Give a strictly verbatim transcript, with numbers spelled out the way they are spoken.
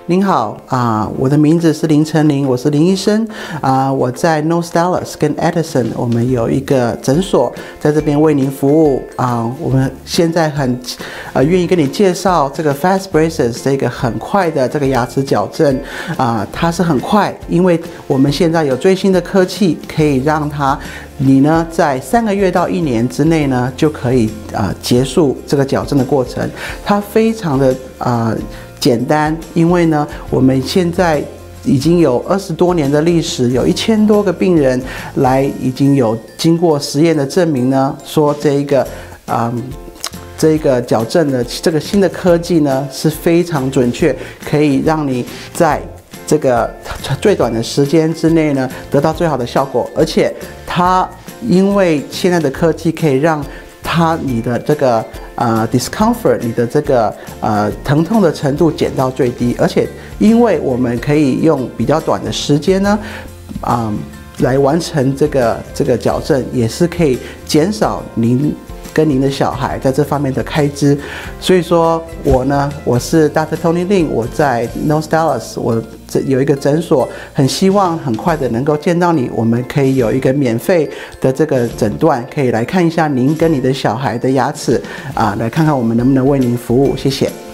您好啊、呃，我的名字是林成林，我是林医生啊、呃，我在 North Dallas 跟 Edison 我们有一个诊所，在这边为您服务啊、呃。我们现在很呃愿意跟你介绍这个 Fast Braces 这个很快的这个牙齿矫正啊、呃，它是很快，因为我们现在有最新的科技，可以让它你呢在三个月到一年之内呢就可以啊、呃、结束这个矫正的过程，它非常的啊。呃简单，因为呢，我们现在已经有二十多年的历史，有一千多个病人来，已经有经过实验的证明呢，说这一个，嗯，这个矫正的这个新的科技呢是非常准确，可以让你在这个最短的时间之内呢得到最好的效果，而且它因为现在的科技可以让它你的这个呃 discomfort 你的这个呃疼痛的程度减到最低，而且因为我们可以用比较短的时间呢，啊、呃、来完成这个这个矫正，也是可以减少您跟您的小孩在这方面的开支。所以说我呢，我是 Doctor Tony Lin， 我在 North Dallas， 我有一个诊所，很希望很快的能够见到你，我们可以有一个免费的这个诊断，可以来看一下您跟你的小孩的牙齿啊，来看看我们能不能为您服务，谢谢。